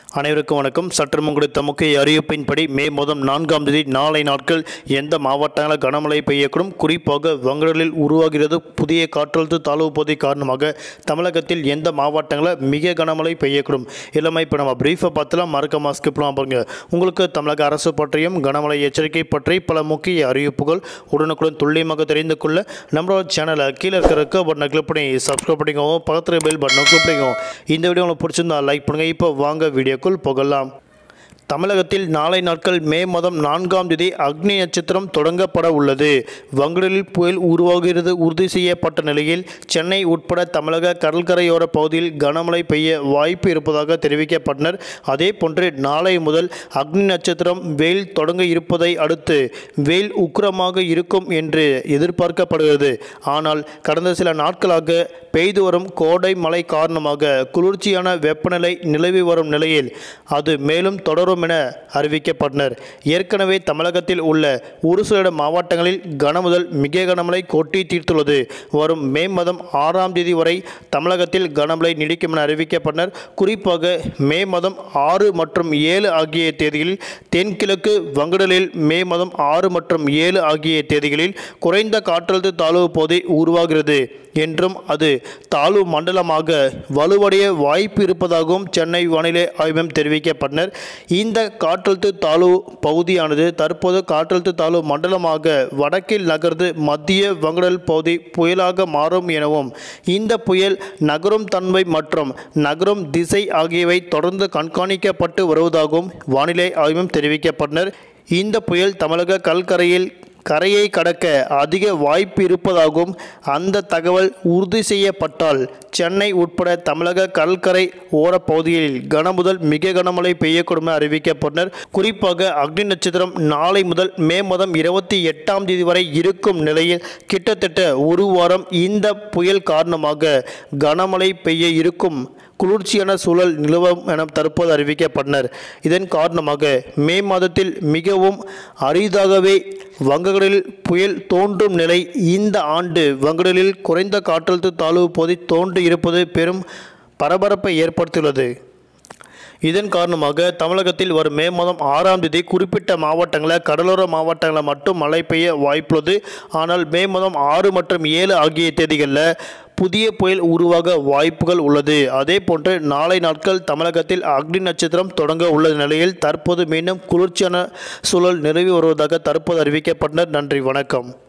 அனைவருக்கும் வணக்கம். சற்று கிடைத்த முக்கிய அறிவிப்பின்படி மே மாதம் 4ஆம் தேதி நாளை நாட்கள் எந்த மாவட்டங்களில் கனமழை பெய்யக்கூடும், குறிப்பாக வங்கடலில் உருவாகிறது புதிய காற்றழுத்த தாழ்வு பகுதி காரணமாக தமிழகத்தில் எந்த மாவட்டங்களில் மிக கனமழை பெய்யக்கூடும் எல்லாமே இப்போ நம்ம பிரீஃபை பார்த்துலாம். மறக்காம ஸ்கிப் பண்ணாம பாருங்க. உங்களுக்கு தமிழக அரசு பற்றியும் கனமழை எச்சரிக்கை பற்றி பல முக்கிய அறிவிப்புகள் உடனுக்குடன் துல்லியமாக தெரிந்து கொள்ள நம்மளோட சேனலை கீழே இருக்கிற பட்டனை கிளிக் பண்ணி சப்ஸ்கிரைப் பண்ணிக்கோங்க. பக்கத்தில் பெல் பட்டனை கிளிக் பண்ணிக்கோங்க. இந்த வீடியோ உங்களுக்கு பிடிச்சிருந்தா லைக் பண்ணுங்கள். இப்போ வாங்க வீடியோக்குள் போகலாம். தமிழகத்தில் நாளை நாட்கள் மே மாதம் 4ஆம் தேதி அக்னி நட்சத்திரம் தொடங்கப்பட உள்ளது. வங்கடலில் புயல் உருவாகிறது உறுதி செய்யப்பட்ட நிலையில் சென்னை உட்பட தமிழக கடற்கரையோர பகுதியில் கனமழை பெய்ய வாய்ப்பு இருப்பதாக தெரிவிக்கப்பட்டனர். அதே போன்று நாளை முதல் அக்னி நட்சத்திரம் வெயில் தொடங்க இருப்பதை அடுத்து வெயில் உக்கிரமாக இருக்கும் என்று எதிர்பார்க்கப்படுகிறது. ஆனால் கடந்த சில நாட்களாக பெய்து வரும் கோடை மழை காரணமாக குளிர்ச்சியான வெப்பநிலை நிலவி வரும் நிலையில் அது மேலும் தொடரும் என அறிவிக்கப்பட்டனர். ஏற்கனவே தமிழகத்தில் உள்ள ஒரு சில மாவட்டங்களில் கனமுதல் மிக கனமழை கொட்டி தீர்த்துள்ளது. வரும் மே மாதம் 6ஆம் தேதி வரை தமிழகத்தில் கனமழை நீடிக்கும் என அறிவிக்கப்பட்டனர். குறிப்பாக மே மாதம் 6 மற்றும் 7 ஆகிய தேதிகளில் தென்கிழக்கு வங்கடலில் மே மாதம் 6 மற்றும் 7 ஆகிய தேதிகளில் குறைந்த காற்றழுத்த தாழ்வு பகுதி உருவாகிறது என்றும் அது தாழ்வு மண்டலமாக வலுவடைய வாய்ப்பு இருப்பதாகவும் சென்னை வானிலை ஆய்வு மையம் தெரிவிக்கப்பட்டனர். இந்த காற்றழுத்த தாழ்வு பகுதியானது தற்போது காற்றழுத்த தாழ்வு மண்டலமாக வடக்கில் நகர்ந்து மத்திய வங்கடல் பகுதி புயலாக மாறும் எனவும் இந்த புயல் நகரும் தன்மை மற்றும் நகரும் திசை ஆகியவை தொடர்ந்து கண்காணிக்கப்பட்டு வருவதாகவும் வானிலை ஆய்வு மையம் தெரிவிக்கப்பட்டனர். இந்த புயல் தமிழக கரையை கடக்க அதிக வாய்ப்பு இருப்பதாகவும் அந்த தகவல் உறுதி செய்யப்பட்டால் சென்னை உட்பட தமிழக கடற்கரை ஓரப்பகுதிகளில் கனமுதல் மிக கனமழை பெய்யக்கூடும் என அறிவிக்கப்பட்டனர். குறிப்பாக அக்னி நட்சத்திரம் நாளை முதல் மே மாதம் 28ஆம் தேதி வரை இருக்கும் நிலையில் கிட்டத்தட்ட ஒரு வாரம் இந்த புயல் காரணமாக கனமழை பெய்ய இருக்கும் குளிர்ச்சியான சூழல் நிலவும் என தற்போது அறிவிக்கப்பட்டனர். இதன் காரணமாக மே மாதத்தில் மிகவும் அரிதாகவே வங்கக்கடலில் புயல் தோன்றும் நிலை இந்த ஆண்டு வங்கக்கடலில் குறைந்த காற்றழுத்த தாழ்வு பகுதி தோன்றி இருப்பது பெரும் பரபரப்பை ஏற்படுத்தியுள்ளது. இதன் காரணமாக தமிழகத்தில் வரும் மே மாதம் 6ஆம் தேதி குறிப்பிட்ட மாவட்டங்களில் கடலோர மாவட்டங்களில் மட்டும் மழை பெய்ய வாய்ப்புள்ளது. ஆனால் மே மாதம் 6 மற்றும் 7 ஆகிய தேதிகளில் புதிய புயல் உருவாக வாய்ப்புகள் உள்ளது. அதே போன்று நாளை நாட்கள் தமிழகத்தில் அக்னி நட்சத்திரம் தொடங்க உள்ள நிலையில் தற்போது மீண்டும் குளிர்ச்சியான சூழல் நிலவி வருவதாக தற்போது அறிவிக்கப்பட்டனர். நன்றி, வணக்கம்.